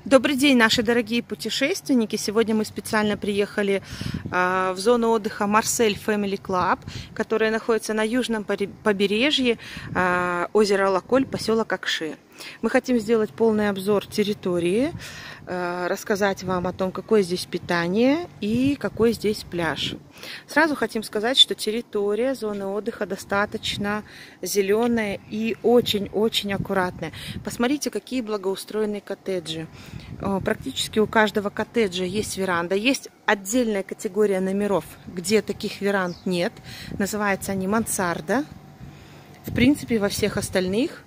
Добрый день, наши дорогие путешественники! Сегодня мы специально приехали в зону отдыха Marseille Family Club, которая находится на южном побережье озера Лаколь, поселок Акши. Мы хотим сделать полный обзор территории, рассказать вам о том, какое здесь питание и какой здесь пляж. Сразу хотим сказать, что территория зоны отдыха достаточно зеленая и очень-очень аккуратная. Посмотрите, какие благоустроенные коттеджи. Практически у каждого коттеджа есть веранда. Есть отдельная категория номеров, где таких веранд нет. Называются они мансарда. В принципе, во всех остальных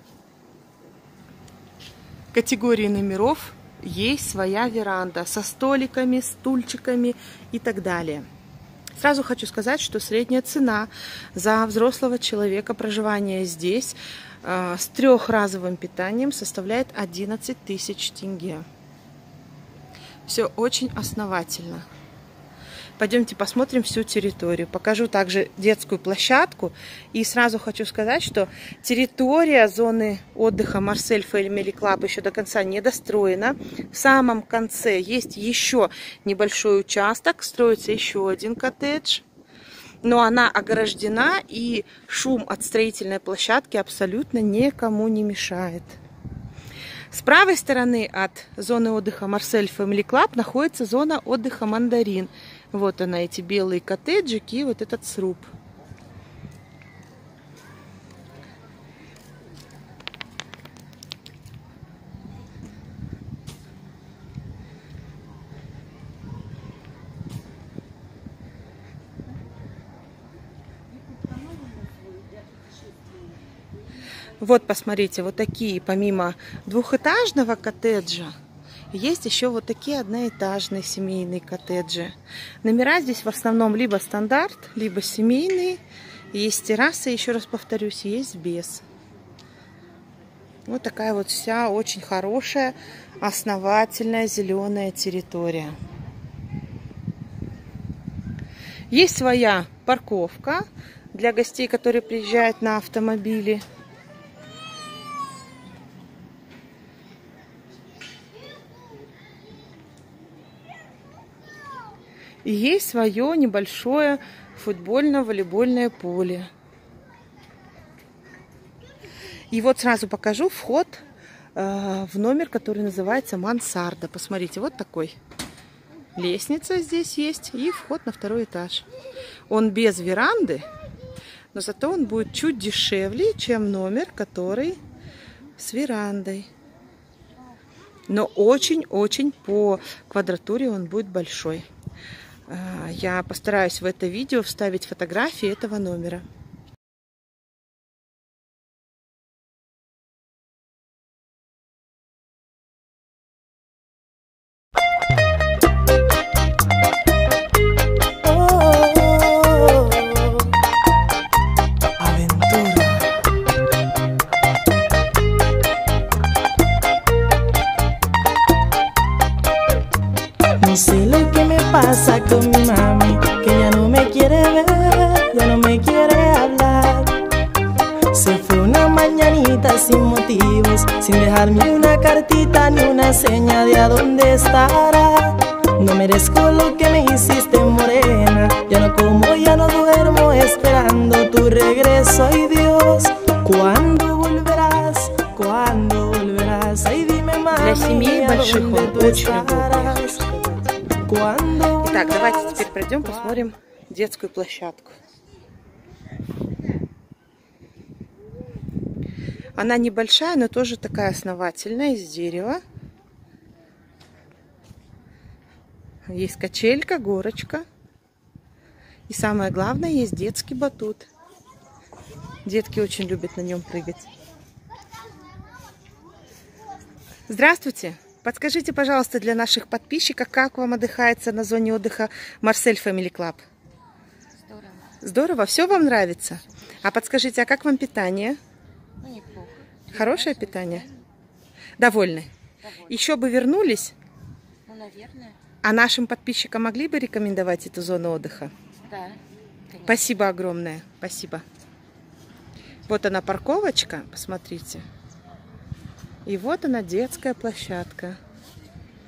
категории номеров есть своя веранда со столиками, стульчиками и так далее. Сразу хочу сказать, что средняя цена за взрослого человека проживания здесь с трехразовым питанием составляет 11 тысяч тенге. Все очень основательно. Пойдемте посмотрим всю территорию. Покажу также детскую площадку. И сразу хочу сказать, что территория зоны отдыха Marseille Family Club еще до конца не достроена. В самом конце есть еще небольшой участок. Строится еще один коттедж. Но она ограждена, и шум от строительной площадки абсолютно никому не мешает. С правой стороны от зоны отдыха Marseille Family Club находится зона отдыха Мандарин. Вот она, эти белые коттеджики и вот этот сруб. Вот, посмотрите, вот такие, помимо двухэтажного коттеджа, есть еще вот такие одноэтажные семейные коттеджи. Номера здесь в основном либо стандарт, либо семейные. Есть терраса, еще раз повторюсь, есть без. Вот такая вот вся очень хорошая, основательная зеленая территория. Есть своя парковка для гостей, которые приезжают на автомобиле. И есть свое небольшое футбольно-волейбольное поле. И вот сразу покажу вход в номер, который называется мансарда. Посмотрите, вот такой. Лестница здесь есть и вход на второй этаж. Он без веранды, но зато он будет чуть дешевле, чем номер, который с верандой. Но очень-очень по квадратуре он будет большой. Я постараюсь в это видео вставить фотографии этого номера. No sé lo que me pasa con mi mami, que ya no me quiere ver, ya no me quiere hablar. Se fue una mañanita sin motivos, sin dejarme una cartita ni una seña de a dónde estará. No merezco lo que me hiciste, morena, ya no como, ya no duermo esperando tu regreso. Ay Dios, ¿cuándo volverás? ¿Cuándo volverás? Ay dime, mami, Для семей больших он очень удобный. ¿Cuándo? Итак, давайте теперь пройдем, посмотрим детскую площадку. Она небольшая, но тоже такая основательная, из дерева. Есть качелька, горочка. И самое главное, есть детский батут. Детки очень любят на нем прыгать. Здравствуйте! Подскажите, пожалуйста, для наших подписчиков, как вам отдыхается на зоне отдыха Marseille Family Club? Здорово. Здорово? Все вам нравится? А подскажите, а как вам питание? Ну, неплохо. Хорошее питание? Довольны? Еще бы вернулись? Ну, наверное. А нашим подписчикам могли бы рекомендовать эту зону отдыха? Да, конечно. Спасибо огромное. Спасибо. Вот она парковочка, посмотрите. И вот она, детская площадка.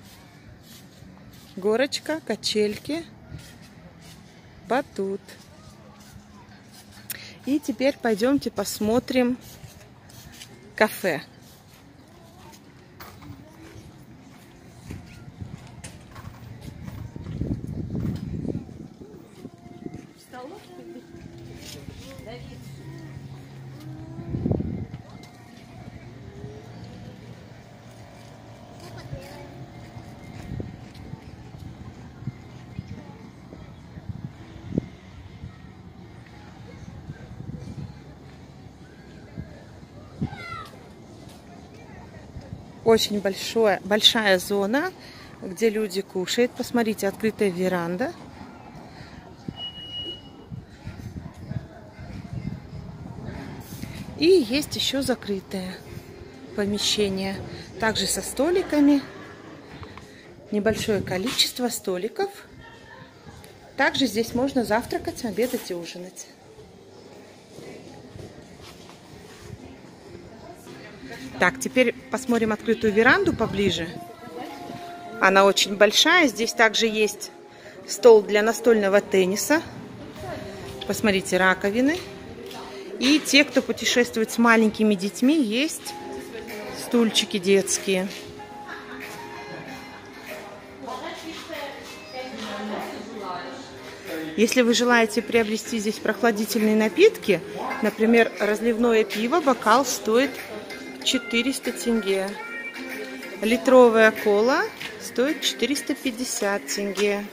горочка, качельки, батут. И теперь пойдемте посмотрим кафе. Очень большая зона, где люди кушают. Посмотрите, открытая веранда. И есть еще закрытое помещение, также со столиками. Небольшое количество столиков. Также здесь можно завтракать, обедать и ужинать. Так, теперь посмотрим открытую веранду поближе. Она очень большая. Здесь также есть стол для настольного тенниса. Посмотрите, раковины. И те, кто путешествует с маленькими детьми, есть стульчики детские. Если вы желаете приобрести здесь прохладительные напитки, например, разливное пиво, бокал стоит 400 тенге. Литровая кола стоит 450 тенге.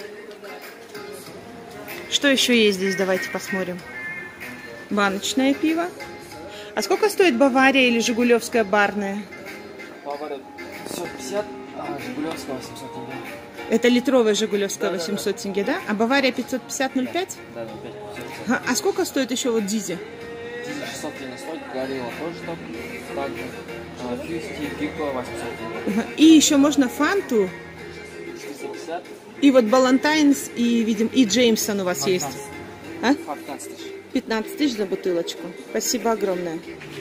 Что еще есть здесь? Давайте посмотрим. Баночное пиво. А сколько стоит Бавария или Жигулевская барная? Бавария 550, а Жигулевская 800 тенге. Это литровая Жигулевская 800 тенге, да? А Бавария 550-05? Да, 550. А сколько стоит еще вот Дизи? Дизи 600 тенге стоит, Горилла тоже так же. Фьюсти, Кико 800 тенге. И еще можно Фанту. 450. И вот Балантайнс, и, видим, и Джеймсон у вас есть. А? 15 тысяч. 15 тысяч за бутылочку. Спасибо огромное.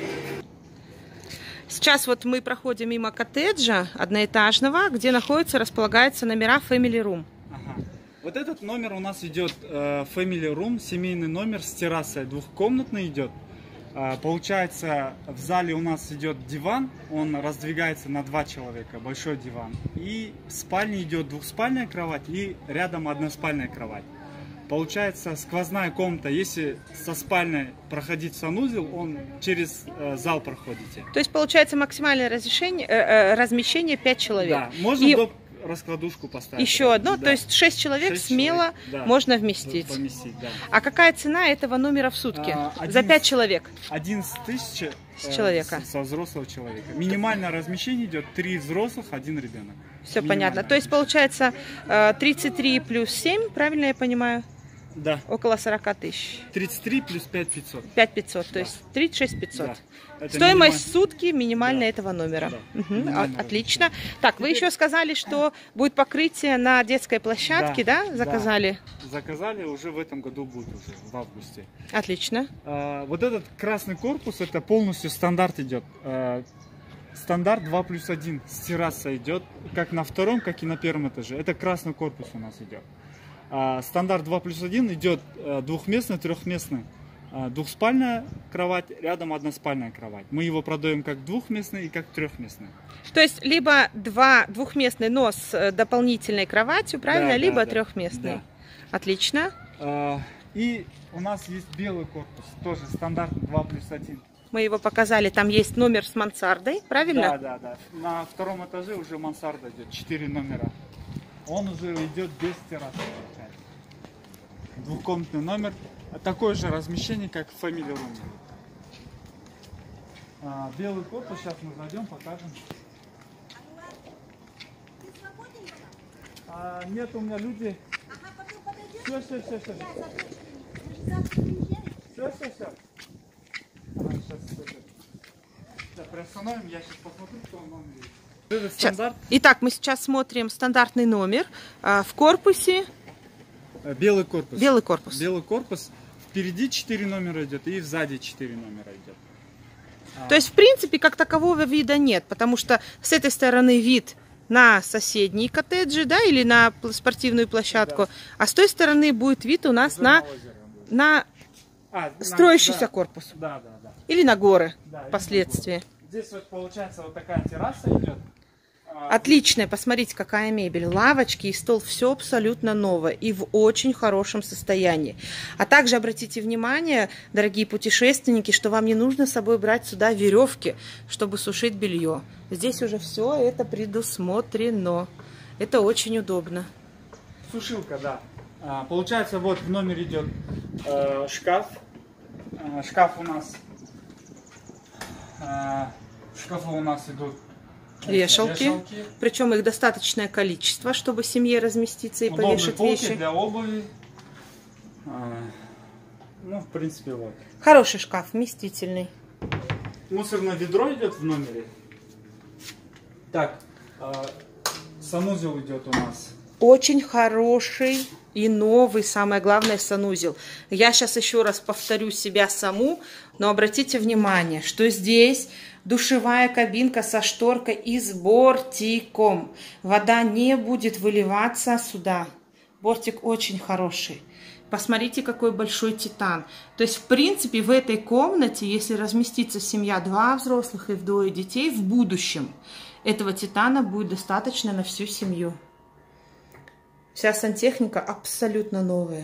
Сейчас вот мы проходим мимо коттеджа одноэтажного, где располагаются номера Family Room. Ага. Вот этот номер у нас идет Family Room, семейный номер с террасой, двухкомнатный идет. Получается, в зале у нас идет диван, он раздвигается на 2 человека, большой диван. И в спальне идет двухспальная кровать и рядом односпальная кровать. Получается, сквозная комната, если со спальной проходить санузел, он через зал проходите. То есть получается максимальное размещение 5 человек. Да, можно раскладушку поставить. Еще одно, да. То есть 6 человек 6 смело человек, можно вместить. Да. А какая цена этого номера в сутки? За 5 человек? 11 тысяч человека. со взрослого человека. Минимальное размещение идет 3 взрослых, 1 ребенок. Все понятно. То есть получается 33 плюс 7, правильно я понимаю? Да. Около 40 тысяч. 33 плюс 5500. 5500, то есть 36 500. Да. Стоимость в сутки минимальная этого номера. Да. Угу. Отлично. Так, вы еще сказали, что будет покрытие на детской площадке, да? Заказали? Да. Заказали, уже в этом году будет, уже в августе. Отлично. Вот этот красный корпус, это полностью стандарт идет. Стандарт 2+1 с террасой идет, как на втором, как и на первом этаже. Это красный корпус у нас идет. Стандарт 2+1 идет двухместный, трехместный. Двухспальная кровать, рядом односпальная кровать. Мы его продаем как двухместный и как трехместный. То есть либо двухместный, но с дополнительной кроватью, правильно? Да, либо да, трехместный. Да. Отлично. И у нас есть белый корпус, тоже стандарт 2+1. Мы его показали, там есть номер с мансардой, правильно? Да. На втором этаже уже мансарда идет, 4 номера. Он уже идет без террасы. Двухкомнатный номер. Такое же размещение, как в Family Room. Белый корпус, сейчас мы зайдем, покажем. Нет, у меня люди. Все. Сейчас приостановим, я сейчас посмотрю, кто в номере. Сейчас. Итак, мы сейчас смотрим стандартный номер. В корпусе. Белый корпус. Белый корпус. Белый корпус. Впереди 4 номера идет и сзади 4 номера идет. То есть, в принципе, как такового вида нет, потому что с этой стороны вид на соседние коттеджи, да, или на спортивную площадку, а с той стороны будет вид у нас на строящийся корпус. Да. Или на горы Да, впоследствии. Здесь вот получается вот такая терраса идет. Отличная, посмотрите, какая мебель. Лавочки и стол, все абсолютно новое и в очень хорошем состоянии. А также обратите внимание, дорогие путешественники, что вам не нужно с собой брать сюда веревки, чтобы сушить белье. Здесь уже все это предусмотрено. Это очень удобно. Сушилка, да. Получается, вот в номере идет шкаф. Шкаф у нас... В шкафу у нас идут Вешалки. Причем их достаточное количество, чтобы семье разместиться и повешать вещи. Для обуви. Ну, в принципе, вот. Хороший шкаф, вместительный. Мусорное ведро идет в номере. Так, санузел идет у нас. Очень хороший и новый, самое главное, санузел. Я сейчас еще раз повторю себя саму, но обратите внимание, что здесь душевая кабинка со шторкой и с бортиком. Вода не будет выливаться сюда. Бортик очень хороший. Посмотрите, какой большой титан. То есть, в принципе, в этой комнате, если разместится семья 2 взрослых и 2 детей, в будущем этого титана будет достаточно на всю семью. Вся сантехника абсолютно новая.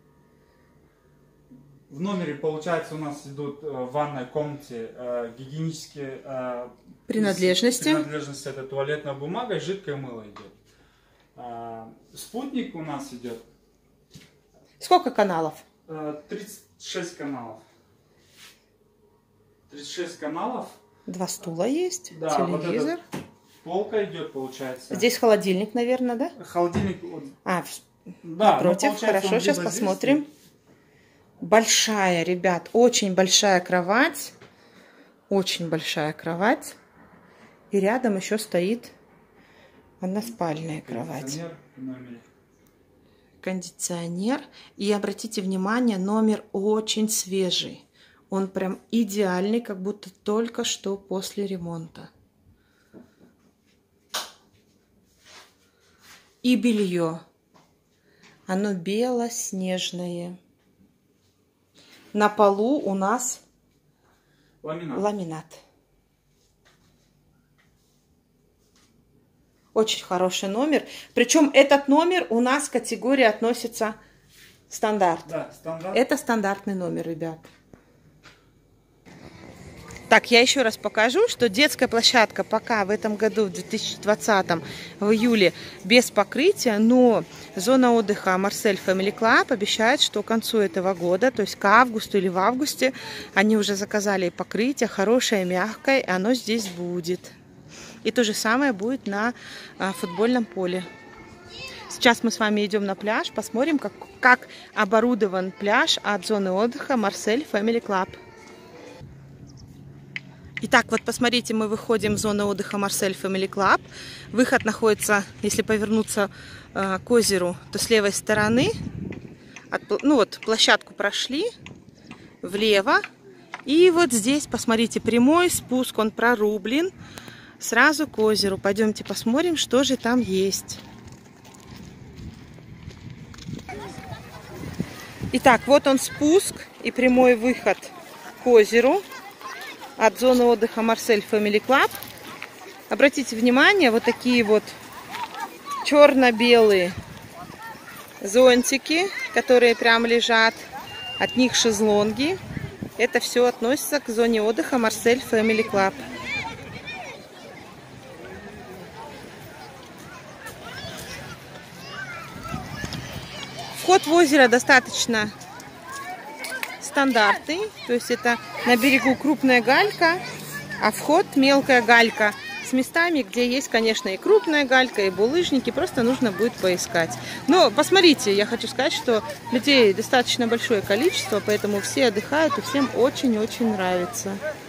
В номере, получается, у нас идут в ванной комнате гигиенические принадлежности. Принадлежности — это туалетная бумага и жидкое мыло идет. Спутник у нас идет. Сколько каналов? 36 каналов. 36 каналов. 2 стула есть, да, телевизор. Вот полка идет, получается. Здесь холодильник, наверное, да? Холодильник. Да, напротив. Хорошо, сейчас посмотрим. Большая, ребят, очень большая кровать. Очень большая кровать. И рядом еще стоит односпальная кровать. Кондиционер. И обратите внимание, номер очень свежий. Он прям идеальный, как будто только что после ремонта. И белье. Оно белоснежное. На полу у нас ламинат. Очень хороший номер. Причем этот номер у нас к категории относится стандарт. Да, стандарт. Это стандартный номер, ребят. Так, я еще раз покажу, что детская площадка пока в этом году, в 2020, в июле, без покрытия, но зона отдыха Marseille Family Club обещает, что к концу этого года, то есть к августу или в августе, они уже заказали покрытие, хорошее, мягкое, и оно здесь будет. И то же самое будет на футбольном поле. Сейчас мы с вами идем на пляж, посмотрим, как оборудован пляж от зоны отдыха Marseille Family Club. Итак, вот посмотрите, мы выходим в зону отдыха Marseille Family Club. Выход находится, если повернуться к озеру, то с левой стороны. Ну вот, площадку прошли влево. И вот здесь, посмотрите, прямой спуск, он прорублен сразу к озеру. Пойдемте посмотрим, что же там есть. Итак, вот он спуск и прямой выход к озеру от зоны отдыха Marseille Family Club. Обратите внимание, вот такие вот черно-белые зонтики, которые прям лежат. От них шезлонги. Это все относится к зоне отдыха Marseille Family Club. Вход в озеро достаточно стандартный, то есть это на берегу крупная галька, а вход мелкая галька с местами, где есть, конечно, и крупная галька, и булыжники, просто нужно будет поискать. Но посмотрите, я хочу сказать, что людей достаточно большое количество, поэтому все отдыхают и всем очень-очень нравится.